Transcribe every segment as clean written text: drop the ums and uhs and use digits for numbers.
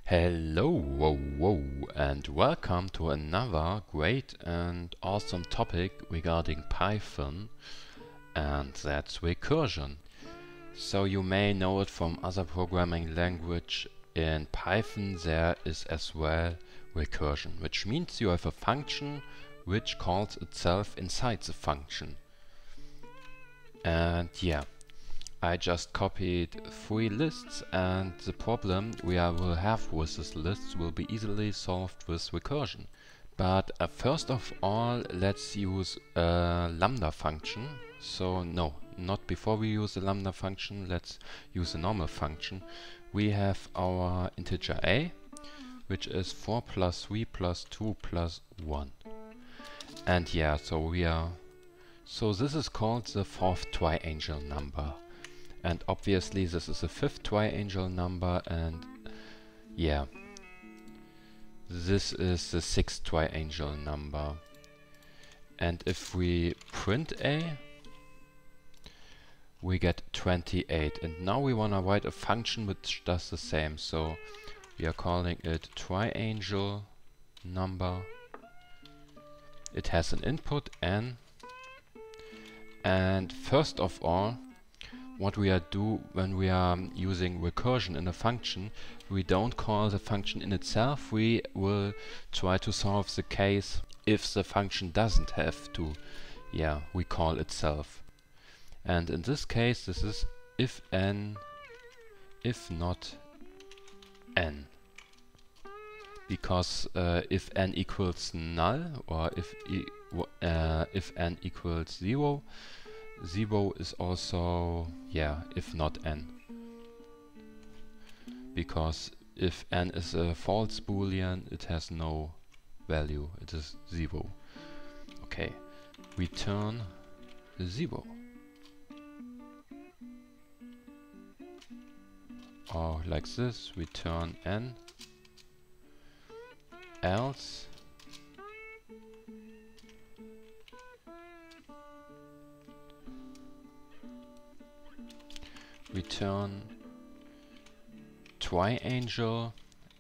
Hello, whoa, and welcome to another great and awesome topic regarding Python, and that's recursion. So you may know it from other programming language. In Python there is as well recursion, which means you have a function which calls itself inside the function. And yeah, I just copied 3 lists, and the problem we will have with these lists will be easily solved with recursion. But first of all, let's use a lambda function. So no, not before we use the lambda function, let's use a normal function. We have our integer a, which is 4 plus 3 plus 2 plus 1. And yeah, so this is called the fourth triangle number. And obviously this is the fifth triangle number, and yeah, this is the sixth triangle number. And if we print a, we get 28. And now we want to write a function which does the same. So we are calling it triangle number. It has an input n. And first of all, what we do when we are using recursion in a function, we don't call the function in itself. We will try to solve the case if the function doesn't have to, recall itself. And in this case, this is if n, if not n. Because if n equals null, or if n equals 0, 0 is also, if not n. Because if n is a false boolean, it has no value, it is 0. Okay, return 0. Or like this, return n. Else return triangle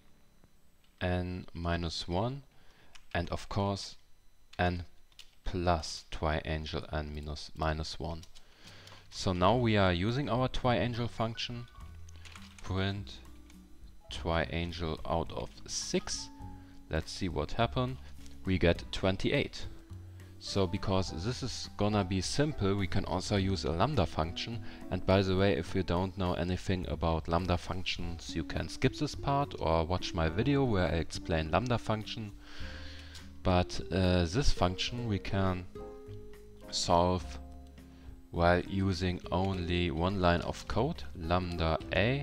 n minus 1, and of course n plus triangle n minus 1. So now we are using our triangle function. Print triangle out of 6. Let's see what happened. We get 28. So because this is gonna be simple, we can also use a lambda function. And by the way, if you don't know anything about lambda functions, you can skip this part or watch my video where I explain lambda function. But this function we can solve while using only one line of code, lambda a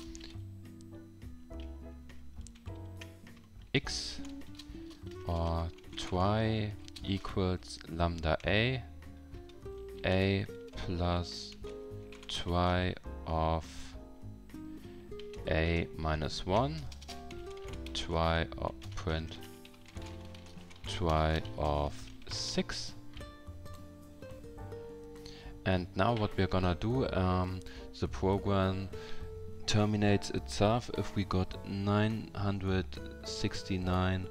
x, or try equals lambda a plus try of a minus 1, try of print try of 6. And now what we're gonna do, the program terminates itself if we got 969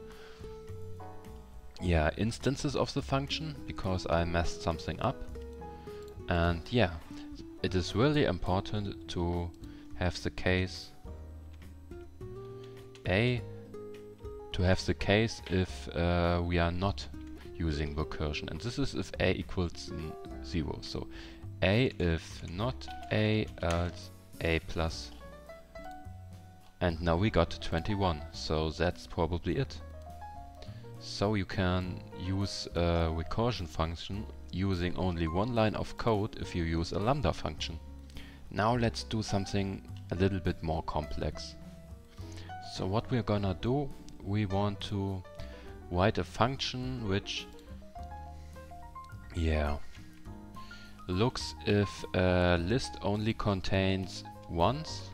instances of the function, because I messed something up. And it is really important to have the case a, to have the case if we are not using recursion, and this is if a equals 0. So a if not a, else a plus. And now we got 21, so that's probably it. So you can use a recursion function using only one line of code if you use a lambda function. Now let's do something a little bit more complex. So what we're gonna do, we want to write a function which looks if a list only contains ones,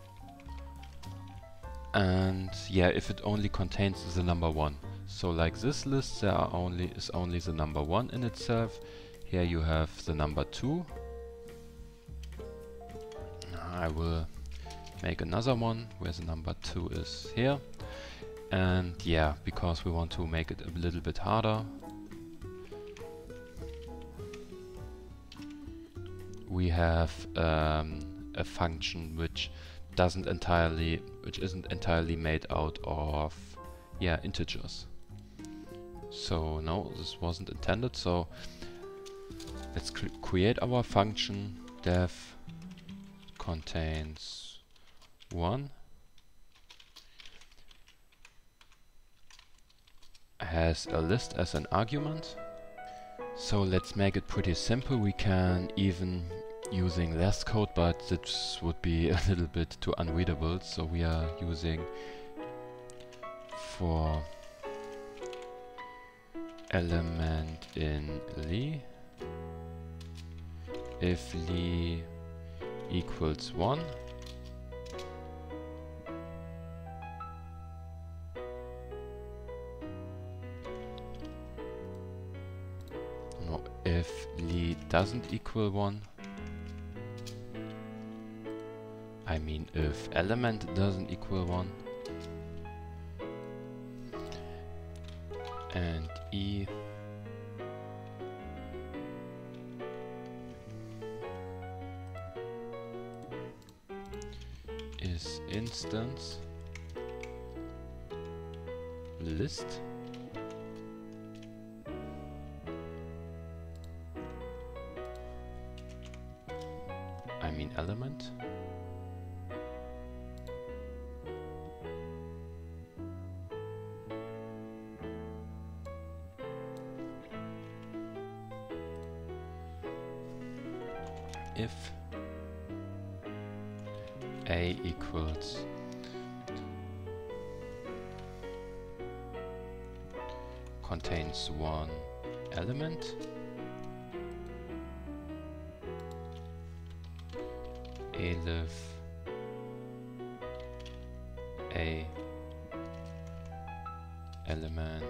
and if it only contains the number 1. So like this list, there is only the number 1 in itself. Here you have the number 2. I will make another one where the number 2 is here. And yeah, because we want to make it a little bit harder, we have a function which isn't entirely made out of integers. So no, this wasn't intended. So let's create our function. Def contains 1, has a list as an argument. So let's make it pretty simple. We can even using less code, but this would be a little bit too unreadable. So we are using for element in li, if li equals 1, no, if li doesn't equal 1, I mean if element doesn't equal 1, and e is instance list, I mean element, if a equals contains 1 element, elif a element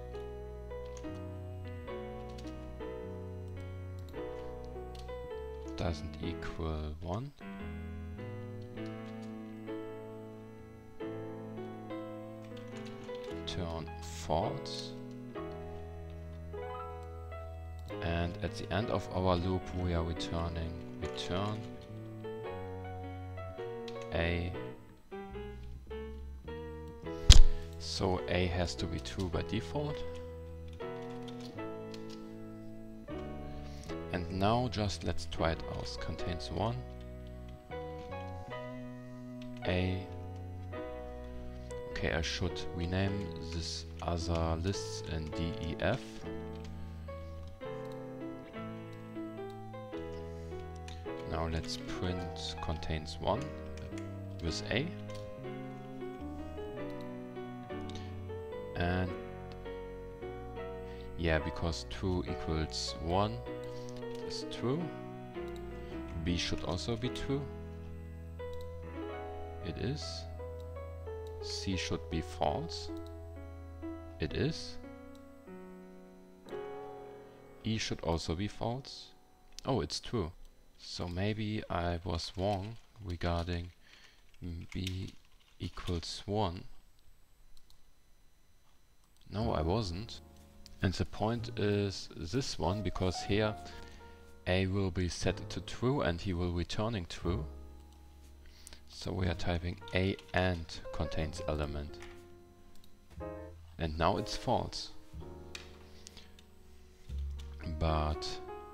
doesn't equal 1, turn false, and at the end of our loop we are returning return a. So a has to be true by default. And now just let's try it out. Contains 1 a. Okay, I should rename this other lists in def. Now let's print contains 1 with a. And yeah, because 2 equals 1 is true. B should also be true. It is. C should be false. It is. E should also be false. Oh, it's true. So maybe I was wrong regarding B equals 1. No, I wasn't. And the point is this one, because here a will be set to true and he will returning true. So we are typing a and contains element. And now it's false. But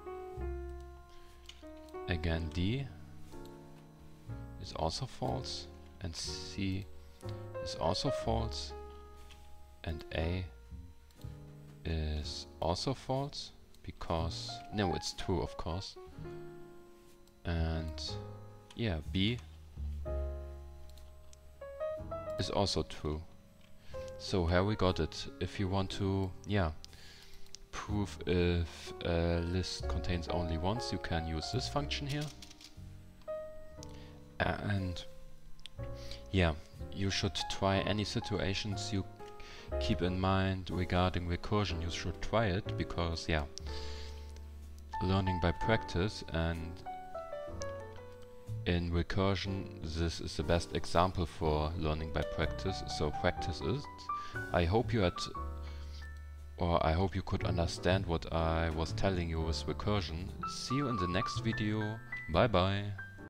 again D is also false and C is also false and A is also false because no, it's true of course. And yeah, B is also true. So here we got it. If you want to prove if a list contains only once, you can use this function here. And yeah, you should try any situations you keep in mind regarding recursion. You should try it because yeah, learning by practice, and in recursion, this is the best example for learning by practice, so practice it. I hope you could understand what I was telling you with recursion. See you in the next video. Bye bye.